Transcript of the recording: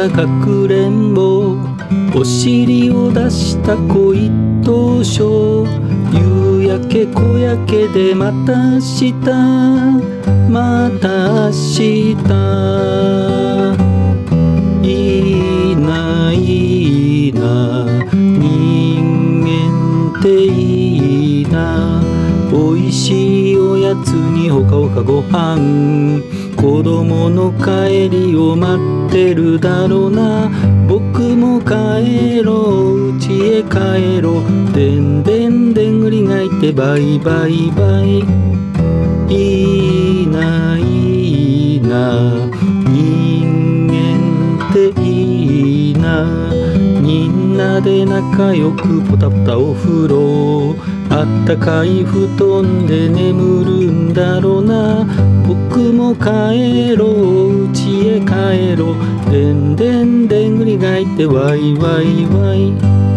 たかくれんぼ、お尻を出した恋当初、夕焼け小焼けでまた明日、また明日。いいないいな、人間っていいな。おいしいおやつにほかほかご飯、子供の帰りを待ってるだろうな。僕も帰ろう、家へ帰ろう。でんでんでんぐりがいてバイバイバイ。いいないいな、人間っていいな。みんなで仲良くポタポタお風呂、あったかい布団で眠るんだろうな。僕も帰ろう、家へ帰ろう。でんでんでんぐりがいてワイワイワイ。